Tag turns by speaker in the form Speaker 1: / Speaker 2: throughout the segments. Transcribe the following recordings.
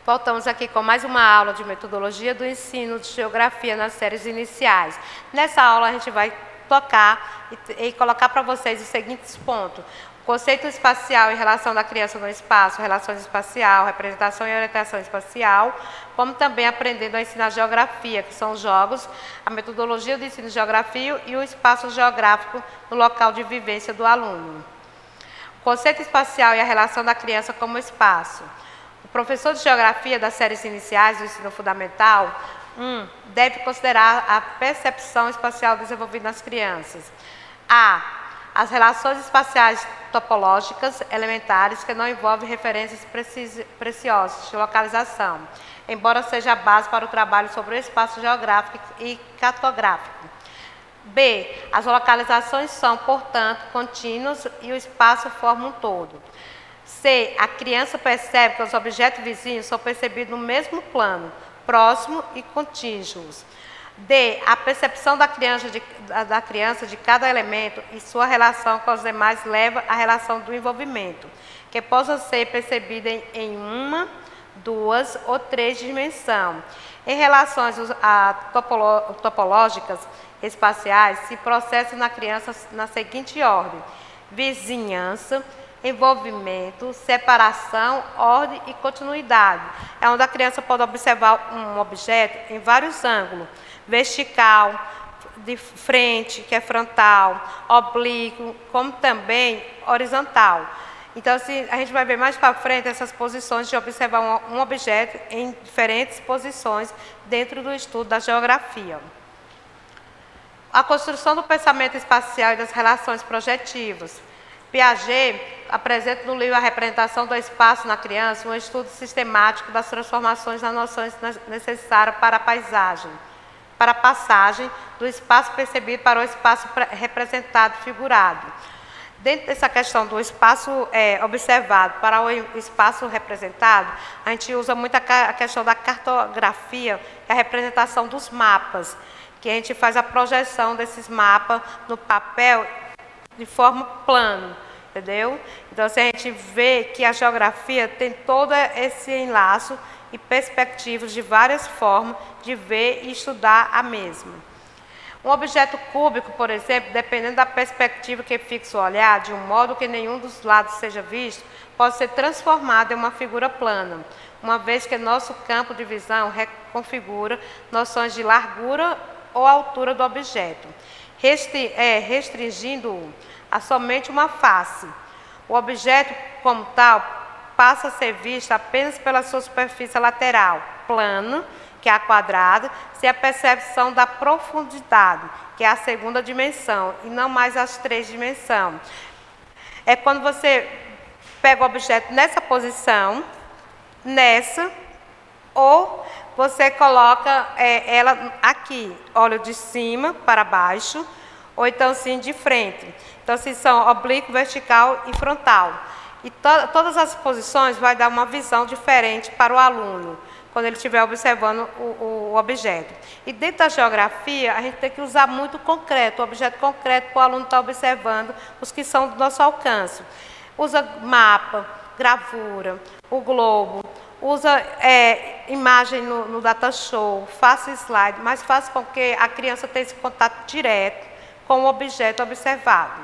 Speaker 1: Voltamos aqui com mais uma aula de metodologia do ensino de geografia nas séries iniciais. Nessa aula a gente vai tocar e colocar para vocês os seguintes pontos. Conceito espacial em relação da criança no espaço, relações espacial, representação e orientação espacial, como também aprendendo a ensinar geografia, que são os jogos, a metodologia do ensino de geografia e o espaço geográfico no local de vivência do aluno. Conceito espacial e a relação da criança como espaço. O professor de geografia das séries iniciais do ensino fundamental 1 deve considerar a percepção espacial desenvolvida nas crianças. A. As relações espaciais topológicas elementares que não envolvem referências preciosas de localização, embora seja a base para o trabalho sobre o espaço geográfico e cartográfico. B. As localizações são, portanto, contínuas e o espaço forma um todo. C. A criança percebe que os objetos vizinhos são percebidos no mesmo plano, próximo e contíguos. D. A percepção da criança de cada elemento e sua relação com os demais leva à relação do envolvimento, que possa ser percebida em uma, duas ou três dimensões. Em relações topológicas espaciais, se processa na criança na seguinte ordem: vizinhança, envolvimento, separação, ordem e continuidade. É onde a criança pode observar um objeto em vários ângulos: vertical, de frente, que é frontal, oblíquo, como também horizontal. Então, assim, a gente vai ver mais para frente essas posições de observar um objeto em diferentes posições dentro do estudo da geografia. A construção do pensamento espacial e das relações projetivas. Piaget apresenta no livro A Representação do Espaço na Criança um estudo sistemático das transformações das noções necessárias para a passagem do espaço percebido para o espaço representado, figurado. Dentro dessa questão do espaço observado para o espaço representado, a gente usa muito a questão da cartografia e a representação dos mapas, que a gente faz a projeção desses mapas no papel de forma plana, entendeu? Então, assim, a gente vê que a geografia tem todo esse enlaço e perspectivas de várias formas de ver e estudar a mesma. Um objeto cúbico, por exemplo, dependendo da perspectiva que fixa o olhar, de um modo que nenhum dos lados seja visto, pode ser transformado em uma figura plana, uma vez que nosso campo de visão reconfigura noções de largura ou altura do objeto, restringindo-o a somente uma face. O objeto, como tal, passa a ser visto apenas pela sua superfície lateral, plana, que é a quadrada, sem a percepção da profundidade, que é a segunda dimensão, e não mais as três dimensões. É quando você pega o objeto nessa posição, nessa, ou você coloca ela aqui, olha de cima para baixo, ou então sim de frente. Então, assim, são oblíquo, vertical e frontal. E todas as posições vai dar uma visão diferente para o aluno, quando ele estiver observando o objeto. E dentro da geografia, a gente tem que usar muito concreto, o objeto concreto para o aluno estar observando os que são do nosso alcance. Usa mapa, gravura, o globo, usa imagem no data show, faça slide, mas faça com que a criança tenha esse contato direto com o objeto observado.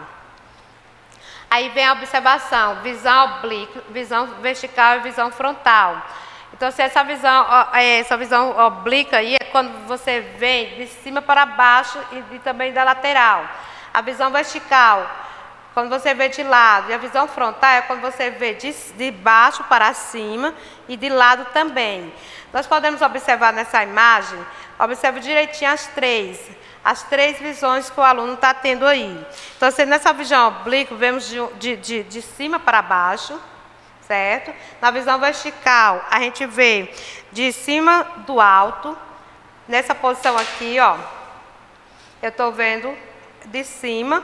Speaker 1: Aí vem a observação, visão oblíqua, visão vertical e visão frontal. Então, se essa visão oblíqua aí é quando você vem de cima para baixo e também da lateral. A visão vertical, quando você vê de lado. E a visão frontal é quando você vê de baixo para cima e de lado também. Nós podemos observar nessa imagem, observe direitinho as três visões que o aluno está tendo aí. Então, se nessa visão oblíqua, vemos de cima para baixo, certo? Na visão vertical, a gente vê de cima do alto, nessa posição aqui, ó, eu estou vendo de cima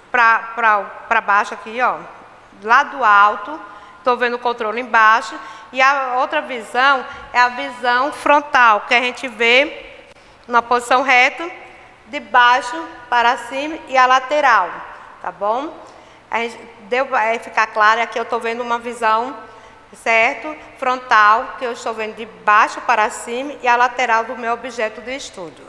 Speaker 1: para baixo aqui, ó, lá do alto, estou vendo o controle embaixo, e a outra visão é a visão frontal, que a gente vê na posição reta, de baixo para cima e a lateral, tá bom? Deu para ficar claro, aqui eu estou vendo uma visão certo? Frontal, que eu estou vendo de baixo para cima, e a lateral do meu objeto de estudo.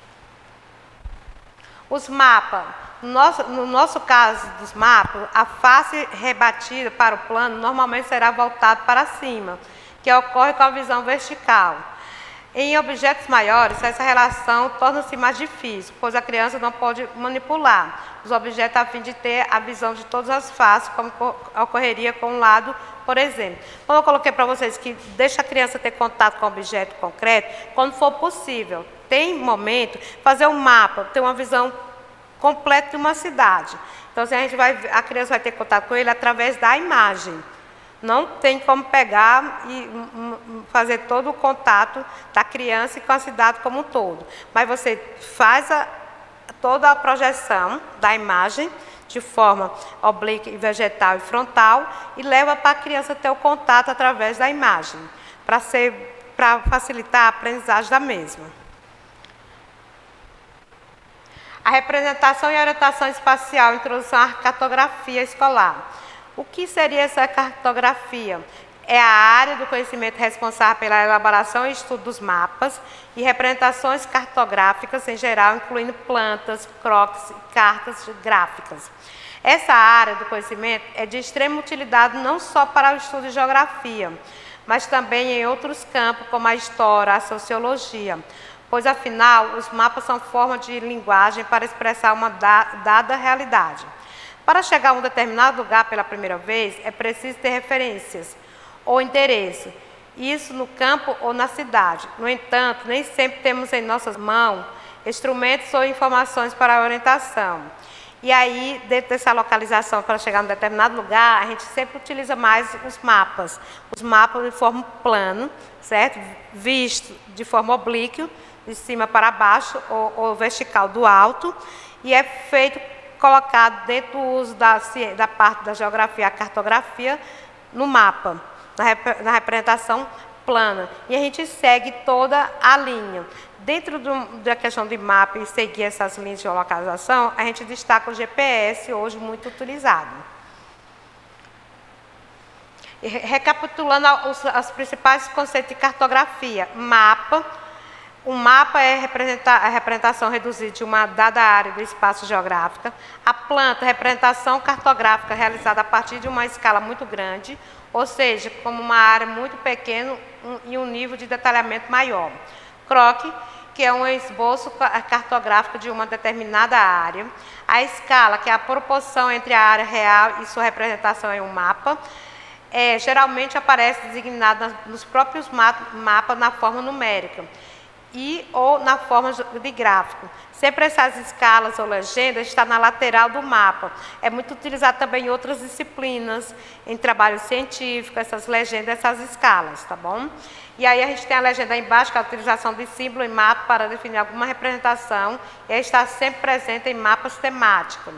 Speaker 1: Os mapas. No nosso caso dos mapas, a face rebatida para o plano normalmente será voltada para cima, que ocorre com a visão vertical. Em objetos maiores, essa relação torna-se mais difícil, pois a criança não pode manipular os objetos a fim de ter a visão de todas as faces, como ocorreria com um lado, por exemplo. Como eu coloquei para vocês que deixa a criança ter contato com o objeto concreto, quando for possível. Tem momento, fazer um mapa, ter uma visão completa de uma cidade. Então, a criança vai ter contato com ele através da imagem. Não tem como pegar e fazer todo o contato da criança e com a cidade como um todo. Mas você faz toda a projeção da imagem de forma oblíqua, vegetal e frontal e leva para a criança ter o contato através da imagem, para facilitar a aprendizagem da mesma. A representação e orientação espacial, introdução à cartografia escolar. O que seria essa cartografia? É a área do conhecimento responsável pela elaboração e estudo dos mapas e representações cartográficas em geral, incluindo plantas, croquis e cartas gráficas. Essa área do conhecimento é de extrema utilidade não só para o estudo de geografia, mas também em outros campos, como a história, a sociologia, pois, afinal, os mapas são forma de linguagem para expressar uma dada realidade. Para chegar a um determinado lugar pela primeira vez, é preciso ter referências ou interesse, isso no campo ou na cidade. No entanto, nem sempre temos em nossas mãos instrumentos ou informações para a orientação. E aí, dentro dessa localização, para chegar a um determinado lugar, a gente sempre utiliza mais os mapas de forma plano, certo? Visto de forma oblíqua, de cima para baixo, ou vertical do alto, e é colocado dentro do uso da parte da geografia, a cartografia, no mapa, na representação plana. E a gente segue toda a linha. Dentro da questão de mapa e seguir essas linhas de localização, a gente destaca o GPS, hoje muito utilizado. E recapitulando os principais conceitos de cartografia. Mapa. O mapa é a representação reduzida de uma dada área do espaço geográfico. A planta, representação cartográfica realizada a partir de uma escala muito grande, ou seja, como uma área muito pequena e um nível de detalhamento maior. Croquis, que é um esboço cartográfico de uma determinada área. A escala, que é a proporção entre a área real e sua representação em um mapa, geralmente aparece designada nos próprios mapas na forma numérica ou na forma de gráfico. Sempre essas escalas ou legendas estão na lateral do mapa. É muito utilizado também em outras disciplinas, em trabalho científico, essas legendas, essas escalas, tá bom? E aí a gente tem a legenda embaixo, que é a utilização de símbolo em mapa para definir alguma representação, e está sempre presente em mapas temáticos.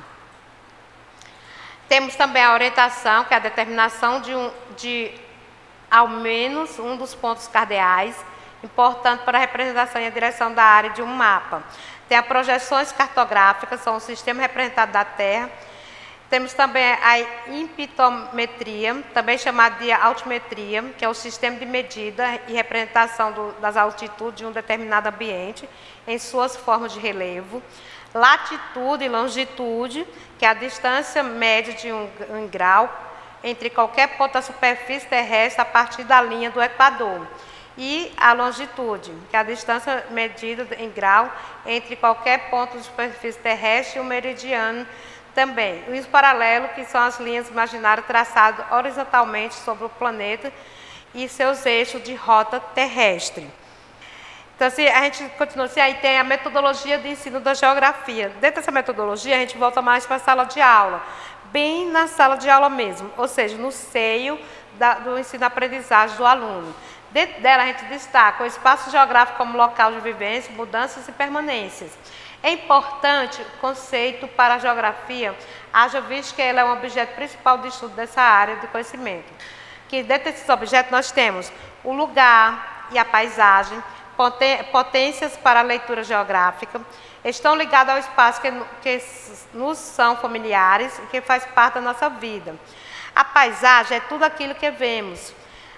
Speaker 1: Temos também a orientação, que é a determinação de ao menos um dos pontos cardeais, importante para a representação e a direção da área de um mapa. Tem as projeções cartográficas, são o sistema representado da Terra. Temos também a impitometria, também chamada de altimetria, que é o sistema de medida e representação das altitudes de um determinado ambiente em suas formas de relevo. Latitude e longitude, que é a distância média de um grau entre qualquer ponto da superfície terrestre a partir da linha do Equador. E a longitude, que é a distância medida em grau entre qualquer ponto de superfície terrestre e o meridiano também. E os paralelos, que são as linhas imaginárias traçadas horizontalmente sobre o planeta e seus eixos de rota terrestre. Então, assim, a gente continua assim, aí tem a metodologia de ensino da geografia. Dentro dessa metodologia, a gente volta mais para a sala de aula, bem na sala de aula mesmo, ou seja, no seio do ensino-aprendizagem do aluno. Dentro dela, a gente destaca o espaço geográfico como local de vivência, mudanças e permanências. É importante o conceito para a geografia, haja visto que ele é um objeto principal de estudo dessa área de conhecimento. Que dentro desses objetos nós temos o lugar e a paisagem, potências para a leitura geográfica, estão ligados ao espaço que nos são familiares e que faz parte da nossa vida. A paisagem é tudo aquilo que vemos,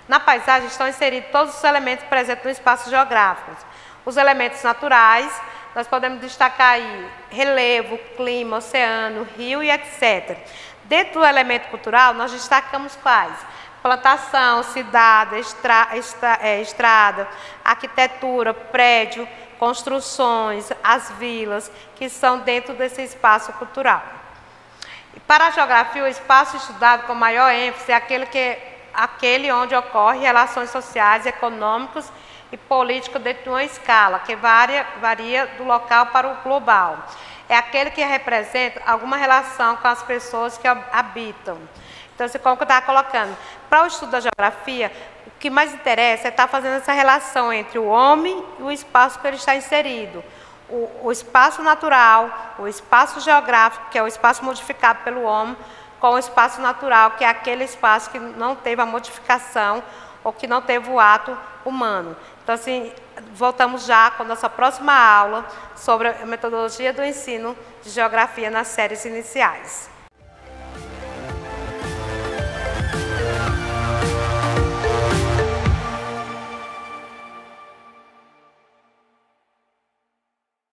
Speaker 1: Na paisagem estão inseridos todos os elementos presentes no espaço geográfico. Os elementos naturais, nós podemos destacar aí relevo, clima, oceano, rio e etc. Dentro do elemento cultural, nós destacamos quais? Plantação, cidade, estrada, arquitetura, prédio, construções, as vilas, que são dentro desse espaço cultural. E para a geografia, o espaço estudado com maior ênfase é aquele onde ocorrem relações sociais, econômicas e políticas dentro de uma escala, que varia do local para o global. É aquele que representa alguma relação com as pessoas que habitam. Então, assim, como eu estava colocando, para o estudo da geografia, o que mais interessa é estar fazendo essa relação entre o homem e o espaço que ele está inserido. O espaço natural, o espaço geográfico, que é o espaço modificado pelo homem, com o espaço natural, que é aquele espaço que não teve a modificação ou que não teve o ato humano. Então, assim, voltamos já com a nossa próxima aula sobre a metodologia do ensino de geografia nas séries iniciais.